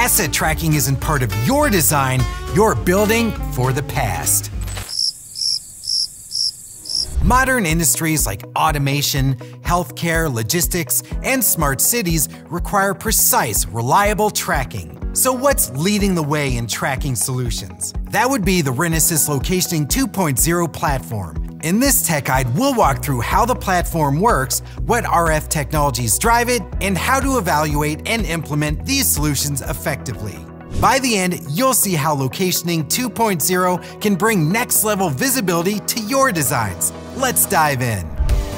asset tracking isn't part of your design, you're building for the past. Modern industries like automation, healthcare, logistics, and smart cities require precise, reliable tracking. So what's leading the way in tracking solutions? That would be the Renesas Locationing 2.0 platform. In this tech guide, we'll walk through how the platform works, what RF technologies drive it, and how to evaluate and implement these solutions effectively. By the end, you'll see how Locationing 2.0 can bring next-level visibility to your designs. Let's dive in.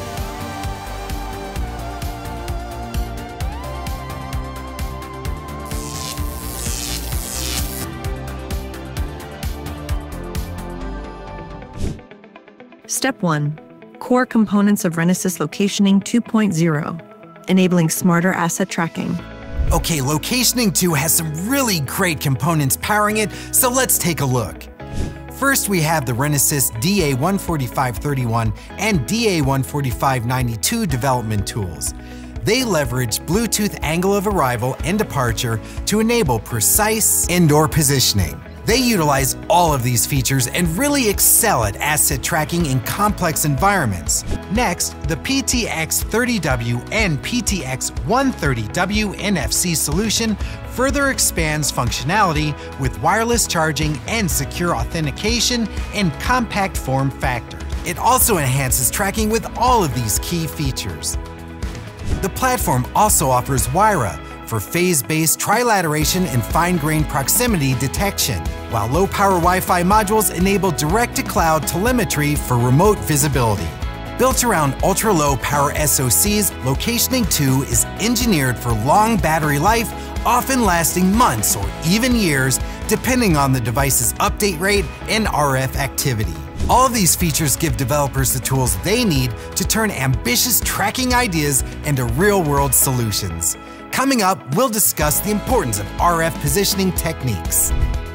Step 1. Core components of Renesas Locationing 2.0, enabling smarter asset tracking. Okay, Locationing 2 has some really great components powering it, so let's take a look. First, we have the Renesas DA14531 and DA14592 development tools. They leverage Bluetooth angle of arrival and departure to enable precise indoor positioning. They utilize all of these features and really excel at asset tracking in complex environments. Next, the PTX30W and PTX130W NFC solution further expands functionality with wireless charging and secure authentication and compact form factor. It also enhances tracking with all of these key features. The platform also offers WiRa for phase-based trilateration and fine-grained proximity detection, while low-power Wi-Fi modules enable direct-to-cloud telemetry for remote visibility. Built around ultra-low power SoCs, Locationing 2 is engineered for long battery life, often lasting months or even years, depending on the device's update rate and RF activity. All of these features give developers the tools they need to turn ambitious tracking ideas into real-world solutions. Coming up, we'll discuss the importance of RF positioning techniques.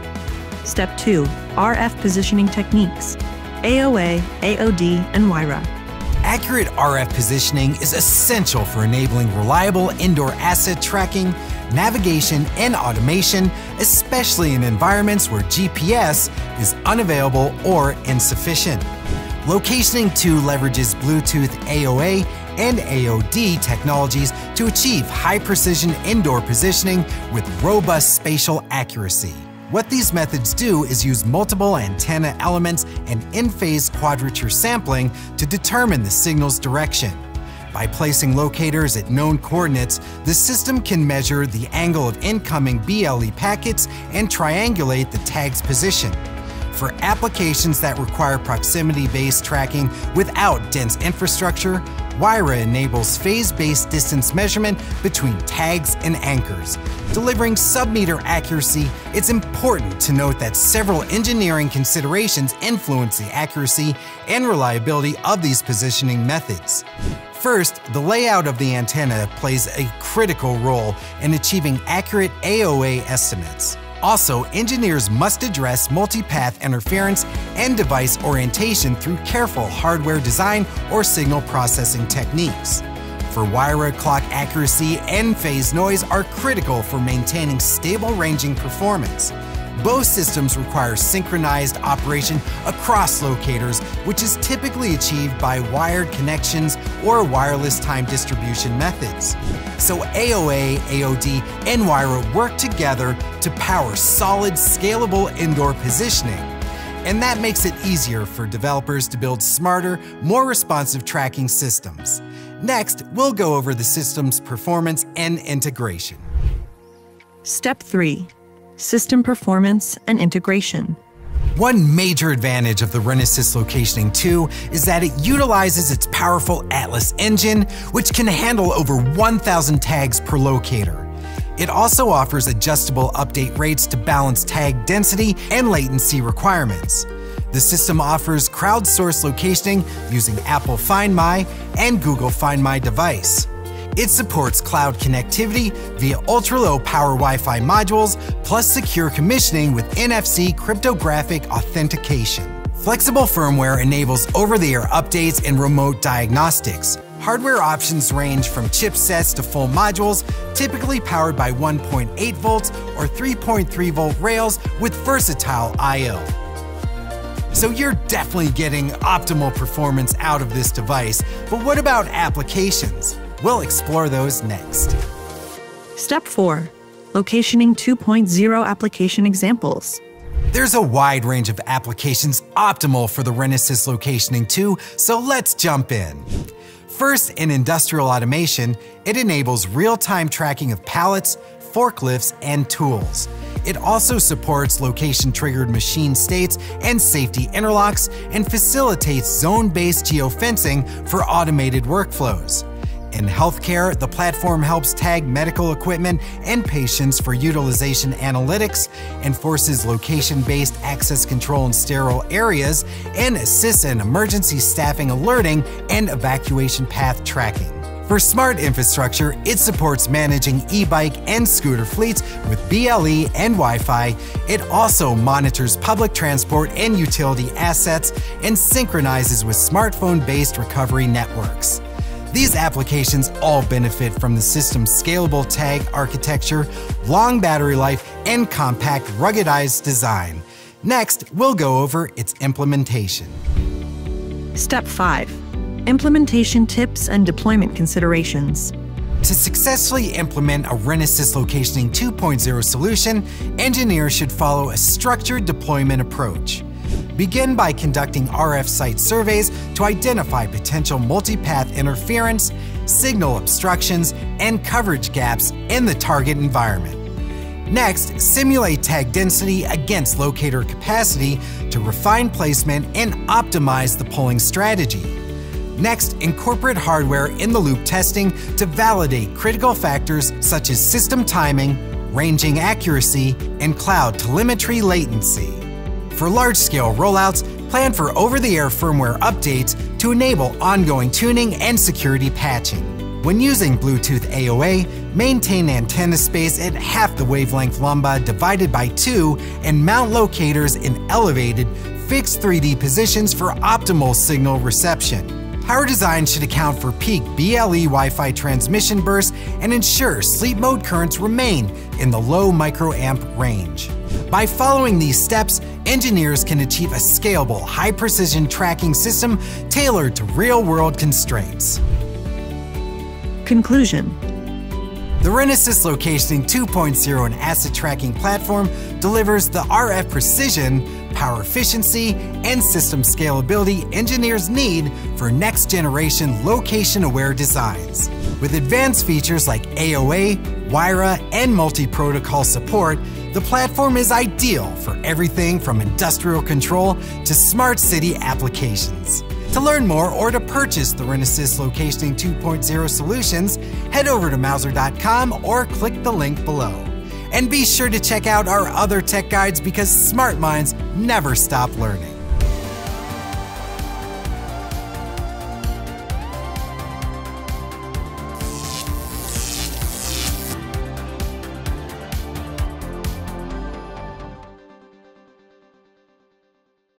Step 2. RF positioning techniques. AoA, AOD, and WiRa. Accurate RF positioning is essential for enabling reliable indoor asset tracking, navigation, and automation, especially in environments where GPS is unavailable or insufficient. Locationing 2 leverages Bluetooth AoA and AOD technologies to achieve high-precision indoor positioning with robust spatial accuracy. What these methods do is use multiple antenna elements and in-phase quadrature sampling to determine the signal's direction. By placing locators at known coordinates, the system can measure the angle of incoming BLE packets and triangulate the tag's position. For applications that require proximity-based tracking without dense infrastructure, WiRa enables phase-based distance measurement between tags and anchors. Delivering sub-meter accuracy, it's important to note that several engineering considerations influence the accuracy and reliability of these positioning methods. First, the layout of the antenna plays a critical role in achieving accurate AoA estimates. Also, engineers must address multipath interference and device orientation through careful hardware design or signal processing techniques. For WiRa, clock accuracy and phase noise are critical for maintaining stable ranging performance. Both systems require synchronized operation across locators, which is typically achieved by wired connections or wireless time distribution methods. So AoA, AOD, and WiRa work together to power solid, scalable indoor positioning. And that makes it easier for developers to build smarter, more responsive tracking systems. Next, we'll go over the system's performance and integration. Step 3. System performance and integration. One major advantage of the Renesas Locationing 2 is that it utilizes its powerful Atlas engine, which can handle over 1,000 tags per locator. It also offers adjustable update rates to balance tag density and latency requirements. The system offers crowdsourced locationing using Apple Find My and Google Find My device. It supports cloud connectivity via ultra-low power Wi-Fi modules, plus secure commissioning with NFC cryptographic authentication. Flexible firmware enables over-the-air updates and remote diagnostics. Hardware options range from chipsets to full modules, typically powered by 1.8 volts or 3.3 volt rails with versatile I/O. So you're definitely getting optimal performance out of this device, but what about applications? We'll explore those next. Step 4. Locationing 2.0 application examples. There's a wide range of applications optimal for the Renesas Locationing 2, so let's jump in. First, in industrial automation, it enables real-time tracking of pallets, forklifts, and tools. It also supports location-triggered machine states and safety interlocks, and facilitates zone-based geofencing for automated workflows. In healthcare, the platform helps tag medical equipment and patients for utilization analytics, enforces location-based access control in sterile areas, and assists in emergency staffing alerting and evacuation path tracking. For smart infrastructure, it supports managing e-bike and scooter fleets with BLE and Wi-Fi. It also monitors public transport and utility assets and synchronizes with smartphone-based recovery networks. These applications all benefit from the system's scalable tag architecture, long battery life, and compact, ruggedized design. Next, we'll go over its implementation. Step 5. Implementation tips and deployment considerations. To successfully implement a Renesas Locationing 2.0 solution, engineers should follow a structured deployment approach. Begin by conducting RF site surveys to identify potential multipath interference, signal obstructions, and coverage gaps in the target environment. Next, simulate tag density against locator capacity to refine placement and optimize the pulling strategy. Next, incorporate hardware in the loop testing to validate critical factors such as system timing, ranging accuracy, and cloud telemetry latency. For large-scale rollouts, plan for over-the-air firmware updates to enable ongoing tuning and security patching. When using Bluetooth AoA, maintain antenna space at half the wavelength lambda divided by 2 and mount locators in elevated, fixed 3D positions for optimal signal reception. Power design should account for peak BLE Wi-Fi transmission bursts and ensure sleep mode currents remain in the low microamp range. By following these steps, engineers can achieve a scalable, high-precision tracking system tailored to real-world constraints. Conclusion. The Renesas Locationing 2.0 and asset tracking platform delivers the RF precision, power efficiency, and system scalability engineers need for next-generation location-aware designs. With advanced features like AoA, WiRa, and multi-protocol support, the platform is ideal for everything from industrial control to smart city applications. To learn more or to purchase the Renesas Locationing 2.0 solutions, head over to Mouser.com or click the link below. And be sure to check out our other tech guides because smart minds never stop learning.